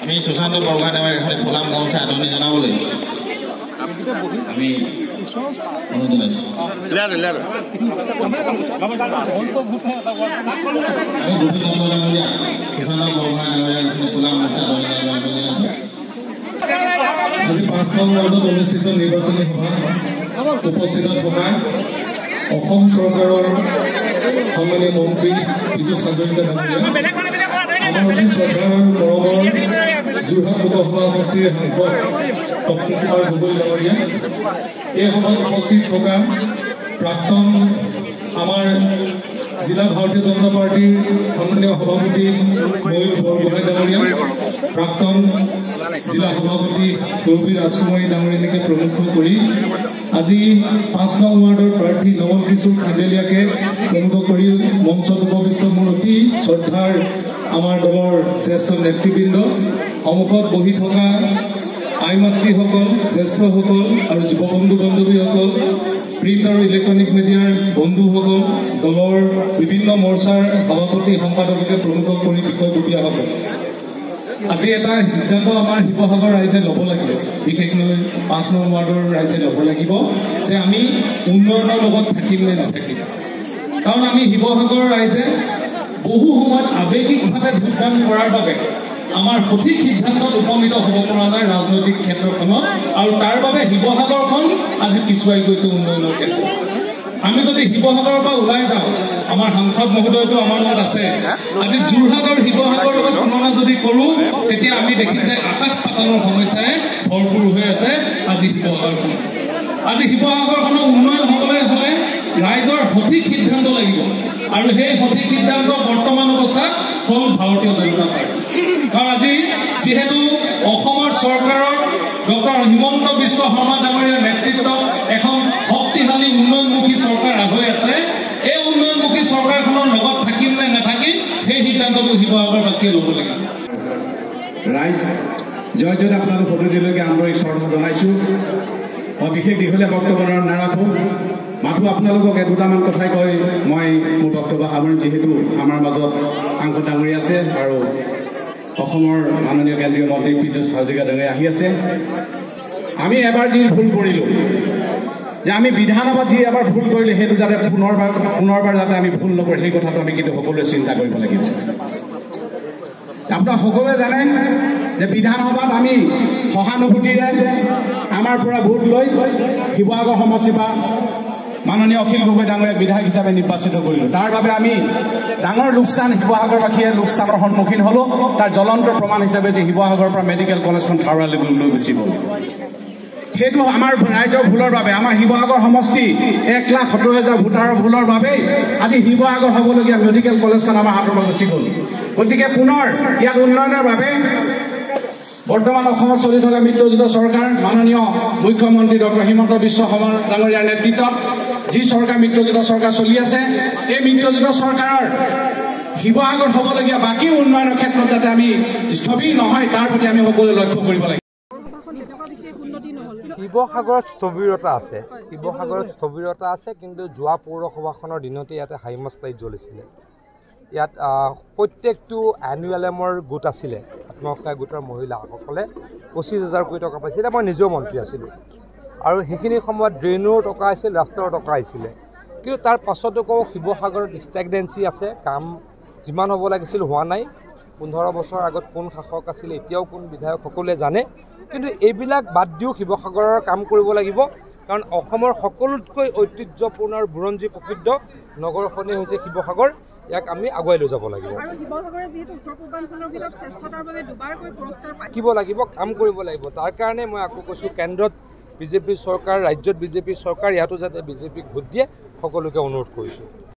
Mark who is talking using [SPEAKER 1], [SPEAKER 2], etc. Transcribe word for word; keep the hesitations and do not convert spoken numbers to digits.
[SPEAKER 1] আমি সুশান্ত বৰগোহাঁই এখন ফুলাম গামোচা আদৰণি জনাবলৈ আমি অনুৰোধ জনাইছোঁ। আমি দুটি নম্বৰ ডাঙৰীয়া সুশান্ত বৰগোহাঁই এখন ফুলাম গামোচা আদৰণি জনাইছোঁ। আজি পাঁচ নং ৱাৰ্ডত অনুষ্ঠিত নিৰ্বাচনী সভাত উপস্থিত থকা অসম চৰকাৰৰ সন্মানীয় মন্ত্ৰী পীযুষ হাজৰিকা ডাঙৰীয়া, আমাৰ অতি শ্ৰদ্ধাৰ মৰমৰ যোৰহাট লোকসভা সমষ্টিৰ সাংসদ তপন কুমাৰ গগৈ ডাঙৰীয়া, এই সভাত উপস্থিত থকা প্ৰাক্তন আমাৰ জিলা ভাৰতীয় জনতা পাৰ্টিৰ সন্মানীয় সভাপতি ময়ূৰ বৰগোহাঁই ডাঙৰীয়া, প্ৰাক্তন জিলা সভাপতি কৰবী ৰাজকুমাৰী ডাঙৰীয়াকে প্ৰমুখ কৰি আজি পাঁচ নং ৱাৰ্ডৰ প্ৰাৰ্থী নৱল কিশোৰ খান্দেলিয়াকে প্ৰমুখ কৰি মঞ্চত উপবিষ্ট মোৰ অতি শ্ৰদ্ধাৰ আমাৰ দলৰ জ্যেষ্ঠ নেতৃবৃন্দ, সন্মুখত বহি থকা আই মাতৃসকল, জ্যেষ্ঠসকল আৰু যুৱ বন্ধু বান্ধৱীসকল, প্ৰিণ্ট আৰু ইলেক্ট্ৰনিক মিডিয়াৰ বন্ধুসকল, দলৰ বিভিন্ন মৰ্চাৰ সভাপতি সম্পাদককে প্ৰমুখ কৰি বিষয়ববীয়াসকল, আজি এটা সিদ্ধান্ত আমাৰ শিৱসাগৰ ৰাইজে ল'ব লাগিব, বিশেষকৈ পাঁচ নং ৱাৰ্ডৰ ৰাইজে ল'ব লাগিব যে আমি উন্নয়নৰ লগত থাকিম নে নাথাকিম। কাৰণ আমি শিৱসাগৰ ৰাইজে বহু সময়ত আৱেগিকভাৱে ভোটদান কৰাৰ বাবে আমাৰ সঠিক সিদ্ধান্তত উপনীত হ'ব পৰা নাই ৰাজনৈতিক ক্ষেত্ৰখনত, আৰু তাৰ বাবে শিৱসাগৰখন আজি পিছুৱাই গৈছে উন্নয়নৰ ক্ষেত্ৰত। আমি যদি শিৱসাগৰৰ পৰা ওলাই যাওঁ, আমাৰ সাংসদ মহোদয়টো আমাৰ লগত আছে, আজি যোৰহাট আৰু শিৱসাগৰৰ লগত তুলনা যদি কৰোঁ তেতিয়া আমি দেখিম যে আকাশ পাতালৰ সমস্যাই ভৰপূৰ হৈ আছে আজি শিৱসাগৰখন। আজি শিৱসাগৰখনৰ উন্নয়ন হ'বলৈ হ'লে ৰাইজৰ সঠিক সিদ্ধান্ত লাগিব, আৰু সেই সঠিক সিদ্ধান্ত বৰ্তমান অৱস্থাত হ'ল ভাৰতীয় জনতা পাৰ্টি। কাৰণ আজি যিহেতু অসমৰ চৰকাৰৰ ডক্টৰ হিমন্ত বিশ্ব শৰ্মা ডাঙৰীয়াৰ নেতৃত্বত এখন শক্তিশালী উন্নয়নমুখী চৰকাৰ হৈ আছে, এই উন্নয়নমুখী চৰকাৰখনৰ লগত থাকিম নে নাথাকিম সেই সিদ্ধান্তটো শিৱসাগৰবাসীয়ে ল'ব লাগিব।
[SPEAKER 2] ৰাইজ জয় জয় আপোনালোক সদুদিলৈকে আন্তৰিক শ্ৰদ্ধা জনাইছোঁ। মই বিশেষ দীঘলীয়া বক্তব্য নাৰাখোঁ, মাথো আপোনালোকক এই দুটামান কথাই কৈ মই মোৰ বক্তব্য সামৰিম, যিহেতু আমাৰ মাজত সাংসদ ডাঙৰী আছে আৰু অসমৰ মাননীয় কেন্দ্ৰীয় মন্ত্ৰী পীযুষ হাজৰিকা ডাঙৰীয়া আহি আছে। আমি এবাৰ যি ভুল কৰিলোঁ, যে আমি বিধানসভাত যি এবাৰ ভুল কৰিলোঁ সেইটো যাতে পুনৰবাৰ পুনৰবাৰ যাতে আমি ভুল নকৰোঁ সেই কথাটো আমি কিন্তু সকলোৱে চিন্তা কৰিব লাগিব। আপোনাক সকলোৱে জানে যে বিধানসভাত আমি সহানুভূতিৰে আমাৰ পৰা ভোট লৈ শিৱসাগৰ সমষ্টিৰ পৰা মাননীয় অখিল গগৈ ডাঙৰীয়াক বিধায়ক হিচাপে নিৰ্বাচিত কৰিলোঁ। তাৰ বাবে আমি ডাঙৰ লোকচান শিৱসাগৰবাসীয়ে লোকচানৰ সন্মুখীন হ'লোঁ। তাৰ জ্বলন্ত প্ৰমাণ হিচাপে যে শিৱসাগৰৰ পৰা মেডিকেল কলেজখন থাৰুৱালৈ লৈ গুচি গ'ল, সেইটো আমাৰ ৰাইজৰ ভুলৰ বাবে, আমাৰ শিৱসাগৰ সমষ্টি এক লাখ সত্তৰ হাজাৰ ভোটাৰৰ ভুলৰ বাবেই আজি শিৱসাগৰ হ'বলগীয়া মেডিকেল কলেজখন আমাৰ হাতৰ পৰা গুচি গ'ল। গতিকে পুনৰ ইয়াত উন্নয়নৰ বাবে বৰ্তমান অসমত চলি থকা মিত্ৰজোঁট চৰকাৰ মাননীয় মুখ্যমন্ত্ৰী ডক্টৰ হিমন্ত বিশ্ব শৰ্মা ডাঙৰীয়াৰ নেতৃত্বত যি চৰকাৰ মিত্ৰজোঁট চৰকাৰ চলি আছে, এই মিত্ৰজোঁট চৰকাৰৰ শিৱসাগৰত হ'বলগীয়া বাকী উন্নয়নৰ ক্ষেত্ৰত যাতে আমি স্থবিৰ নহয় তাৰ প্ৰতি আমি সকলোৱে লক্ষ্য কৰিব লাগিব।
[SPEAKER 3] শিৱসাগৰত স্থবিৰতা আছে, শিৱসাগৰত স্থবিৰতা আছে, কিন্তু যোৱা পৌৰসভাখনৰ দিনতে ইয়াতে হাইমাষ্ট লাইট জ্বলিছিলে। ইয়াত প্ৰত্যেকটো এনুৱেলেমৰ গোট আছিলে, আত্মসহায়ক গোটৰ মহিলাসকলে পঁচিছ হাজাৰ কোটি টকা পাইছিলে। মই নিজেও মন্ত্ৰী আছিলোঁ, আৰু সেইখিনি সময়ত ড্ৰেইনৰ টকা আছিল, ৰাস্তাৰ টকা আহিছিলে। কিন্তু তাৰ পাছতো কওঁ শিৱসাগৰত ষ্টেগনেঞ্চি আছে, কাম যিমান হ'ব লাগিছিল হোৱা নাই। পোন্ধৰ বছৰ আগত কোন শাসক আছিলে, এতিয়াও কোন বিধায়ক সকলোৱে জানে। কিন্তু এইবিলাক বাদ দিও শিৱসাগৰৰ কাম কৰিব লাগিব, কাৰণ অসমৰ সকলোতকৈ ঐতিহ্যপূৰ্ণ আৰু বুৰঞ্জী প্ৰসিদ্ধ নগৰখনেই হৈছে শিৱসাগৰ। ইয়াক আমি আগুৱাই লৈ যাব লাগিব, শিকিব লাগিব, কাম কৰিব লাগিব। তাৰ কাৰণে মই আকৌ কৈছোঁ, কেন্দ্ৰত বিজেপি চৰকাৰ, ৰাজ্যত বিজেপি চৰকাৰ, ইয়াতো যাতে বিজেপিক ভোট দিয়ে সকলোকে অনুৰোধ কৰিছোঁ।